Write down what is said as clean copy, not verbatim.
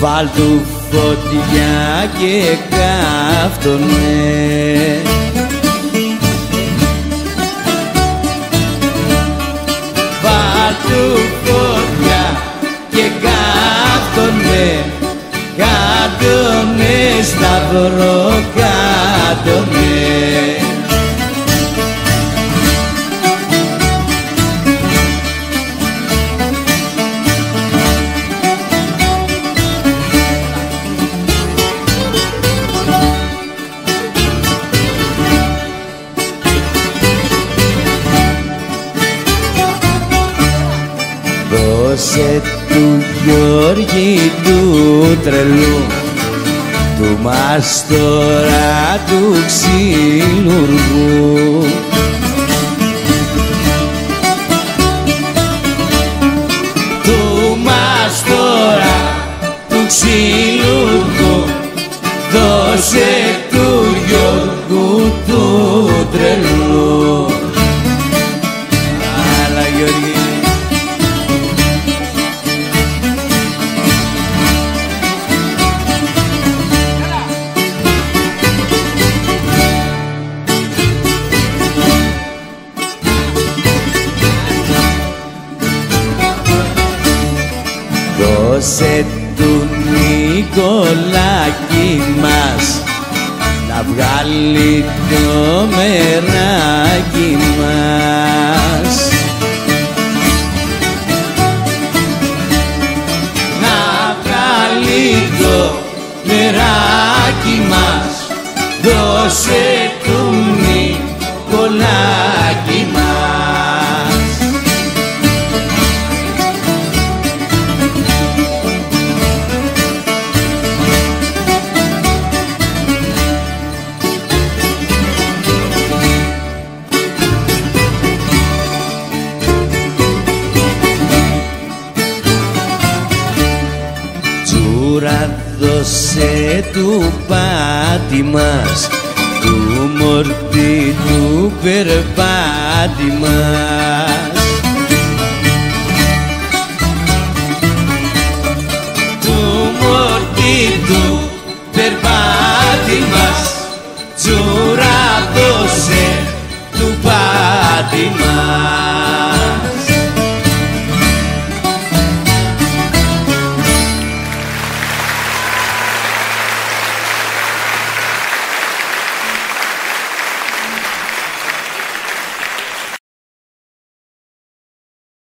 Βάλ' του φωτιά και κάφτωνε. Βάλ' του φωτιά και κάφτωνε. Κάτωνε σταυρό, κάτωνε. Δώσε του Γιώργη του τρελού, του μάστορα του ξυλουργού. Του μάστορα του ξυλουργού, δώσε του Γιώργου του τρελού. Άλλα Γιώργη. Δώσε του Νικολάκη μας να βγάλει το μεράκι μας. Να βγάλει το μεράκι μας. Δώσε του Νικολάκη μας. Δώσε του πάτη μας, του μορφή του περπάτη μας.